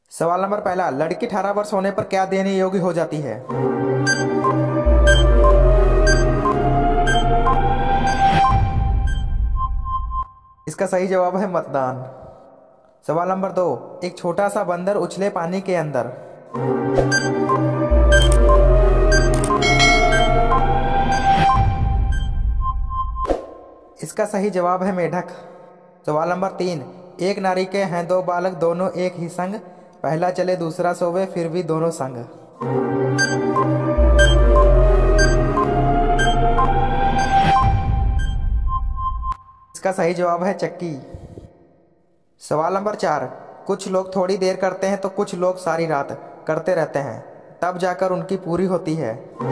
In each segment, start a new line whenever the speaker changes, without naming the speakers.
सवाल नंबर पहला, लड़की 18 वर्ष होने पर क्या देने योग्य हो जाती है? इसका सही जवाब है मतदान। सवाल नंबर दो, एक छोटा सा बंदर उछले पानी के अंदर। इसका सही जवाब है मेढक। सवाल नंबर तीन, एक नारी के हैं दो बालक दोनों एक ही संग, पहला चले दूसरा सोवे फिर भी दोनों संग। इसका सही जवाब है चक्की। सवाल नंबर चार, कुछ लोग थोड़ी देर करते हैं तो कुछ लोग सारी रात करते रहते हैं, तब जाकर उनकी पूरी होती है।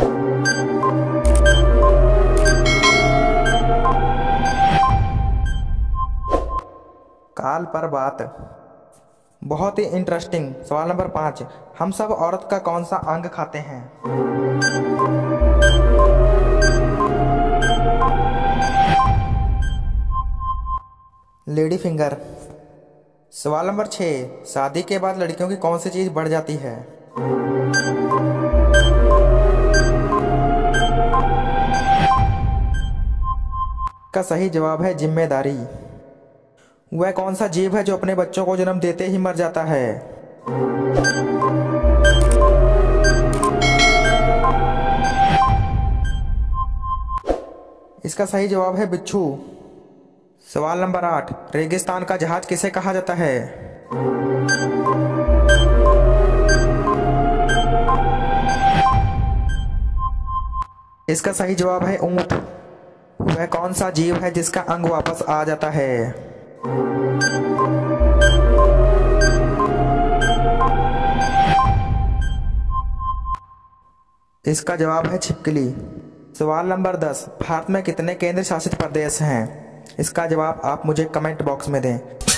काल पर बात, बहुत ही इंटरेस्टिंग। सवाल नंबर पाँच, हम सब औरत का कौन सा अंग खाते हैं? Lady finger. सवाल नंबर छः, शादी के बाद लड़कियों की कौन सी चीज बढ़ जाती है? का सही जवाब है जिम्मेदारी। वह कौन सा जीव है जो अपने बच्चों को जन्म देते ही मर जाता है? इसका सही जवाब है बिच्छू। सवाल नंबर आठ, रेगिस्तान का जहाज किसे कहा जाता है? इसका सही जवाब है ऊंट। वह कौन सा जीव है जिसका अंग वापस आ जाता है? इसका जवाब है छिपकली। सवाल नंबर 10, भारत में कितने केंद्र शासित प्रदेश हैं? इसका जवाब आप मुझे कमेंट बॉक्स में दें।